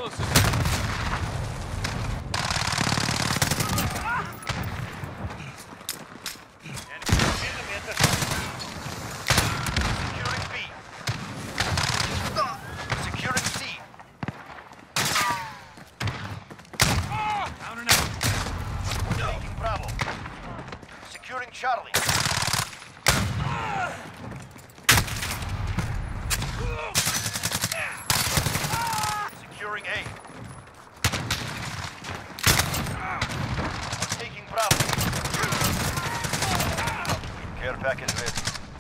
Charlie. Securing A. We're taking Bravo. Care package ready.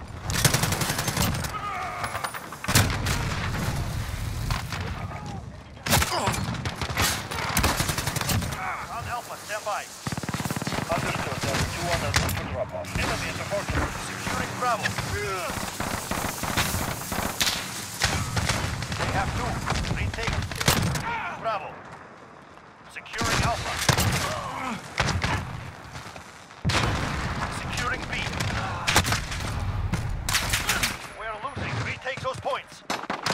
On Alpha, stand by. Understood. There's 200 for drop-off. Enemy at the portal. Securing Bravo. They have two. Retake. Bravo. Securing Alpha. Securing B. We're losing. Retake those points.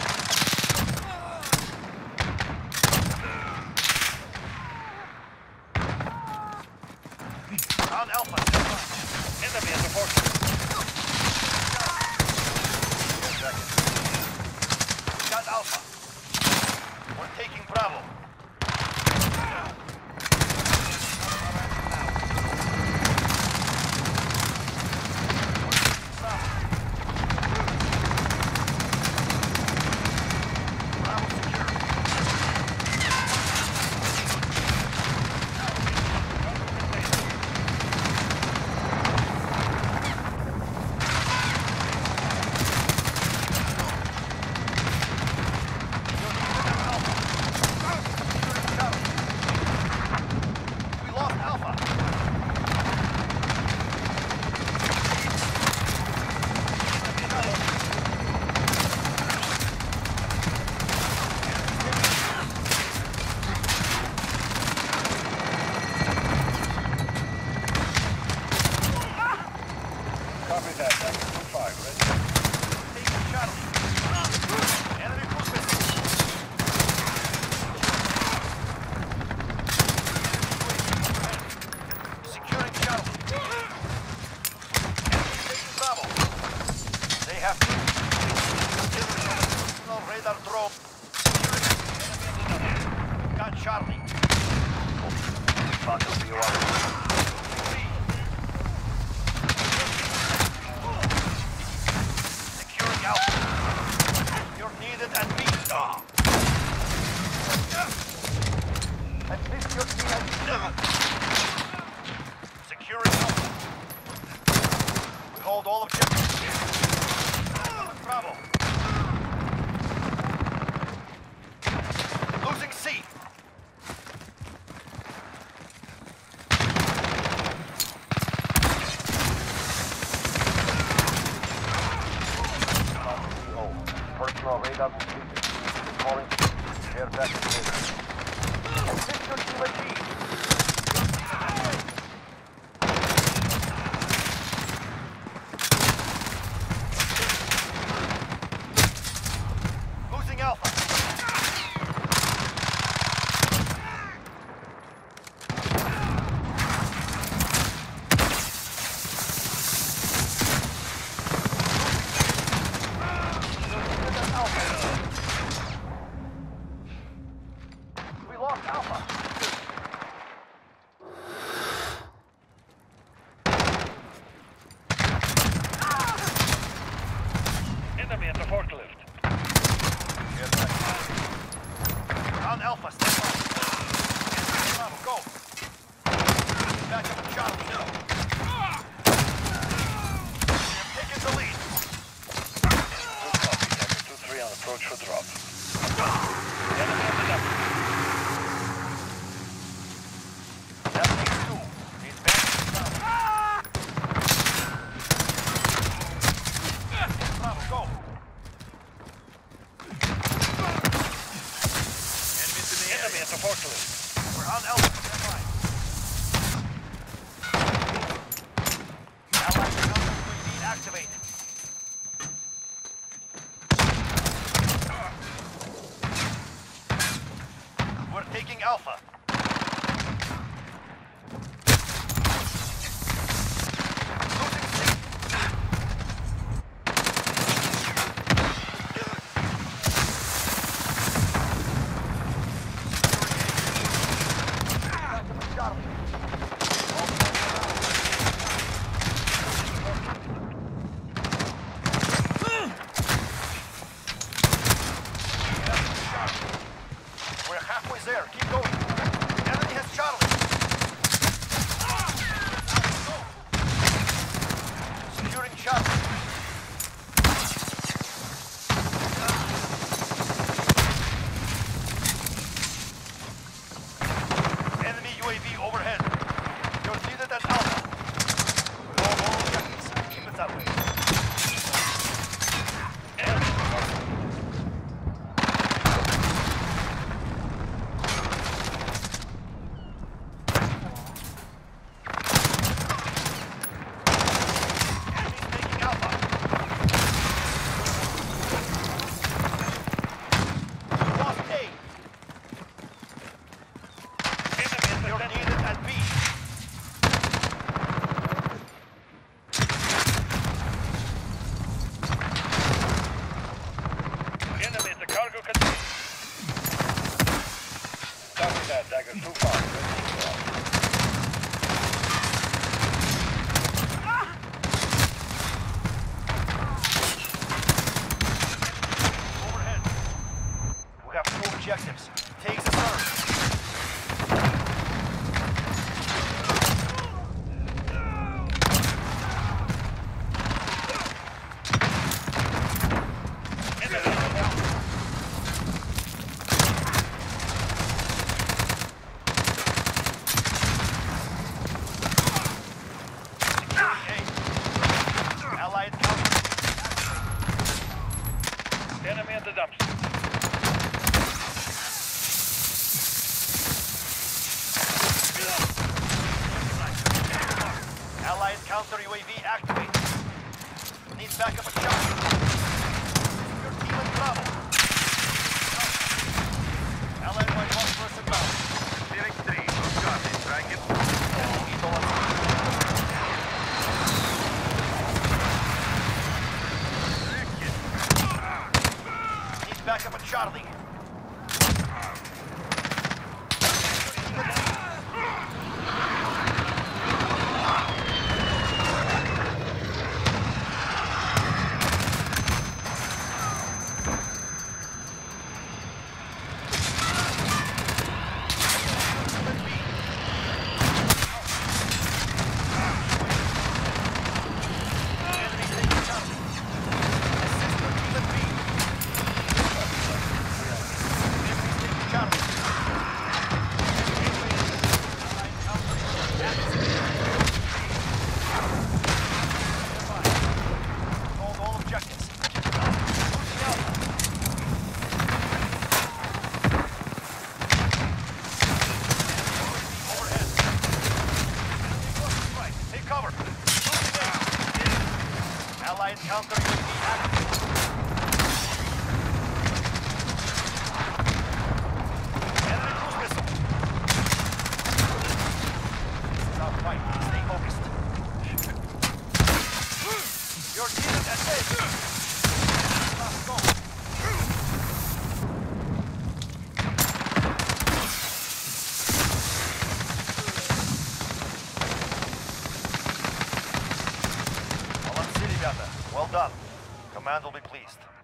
On Alpha. Enemy at the portal. Got Alpha. We're taking Bravo. Copy that. That's 2-5. Ready? Taking Charlie. Enemy movement. Securing Charlie. Enemy taking Bravo. They have two. Personal radar drone. Got Charlie. Battle BOR. Securing Alpha. You're needed at B. At least your team has securing Alpha. We hold all objectives. Bravo. Losing C. Personal radar completed. Calling care package ready. Take your team at B. Losing Alpha. We lost Alpha. Enemy at the forklift. On Alpha, stand by. Bravo, go. Back up and Charlie. They're taking the lead. Good copy. Sector 2-3 on approach for drop. Enemy at the number. That makes two. It's back to Bravo, go. Enemy at the forklift. We're on Alpha, stand by. Allied counter UAV activated. taking Alpha. We're halfway there. Keep going. Enemy has Charlie. Securing Charlie. Enemy UAV overhead. You're needed at Alpha. Hold all objectives. Keep it that way. Dagger too far. Overhead. We have 2 objectives. Take the turn. Enemy at the dumps. Allied counter UAV activate. Need backup at Charlie. Your team in trouble. Allied white phosphorus inbound. Phoenix 3, good copy. Strike it. Need backup at Charlie. Allied counter UAV active. Enemy cruise missile. This is our fight. Stay focused. Your team is at edge. Last go. Well done. Command will be pleased.